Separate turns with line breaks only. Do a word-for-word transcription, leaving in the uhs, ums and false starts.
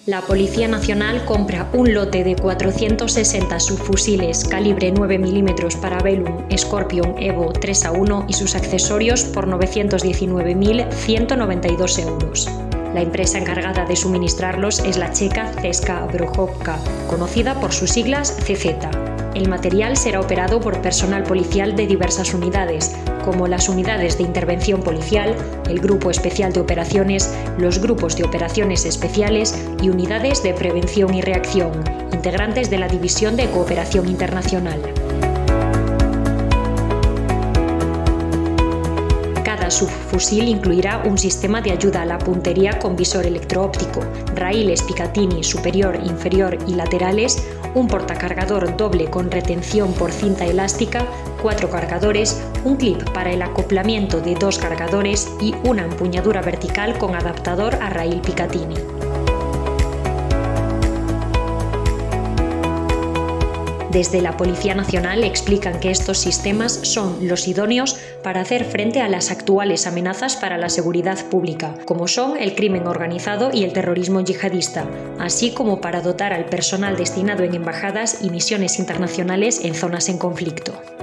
La Policía Nacional compra un lote de cuatrocientos sesenta subfusiles calibre nueve milímetros Parabellum Scorpion Evo tres a uno y sus accesorios por novecientos diecinueve mil ciento noventa y dos euros. La empresa encargada de suministrarlos es la checa Česká Bruchovka, conocida por sus siglas C Z. El material será operado por personal policial de diversas unidades, como las unidades de intervención policial, el Grupo Especial de Operaciones, los grupos de operaciones especiales y unidades de prevención y reacción, integrantes de la División de Cooperación Internacional. Cada subfusil incluirá un sistema de ayuda a la puntería con visor electro-óptico, raíles Picatinny superior, inferior y laterales, un portacargador doble con retención por cinta elástica, cuatro cargadores, un clip para el acoplamiento de dos cargadores y una empuñadura vertical con adaptador a raíl Picatinny. Desde la Policía Nacional explican que estos sistemas son los idóneos para hacer frente a las actuales amenazas para la seguridad pública, como son el crimen organizado y el terrorismo yihadista, así como para dotar al personal destinado en embajadas y misiones internacionales en zonas en conflicto.